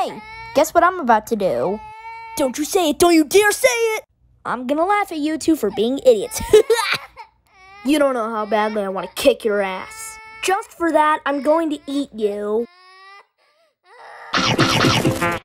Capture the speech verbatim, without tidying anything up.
Hey, guess what I'm about to do? Don't you say it, don't you dare say it! I'm gonna laugh at you two for being idiots. You don't know how badly I want to kick your ass. Just for that, I'm going to eat you.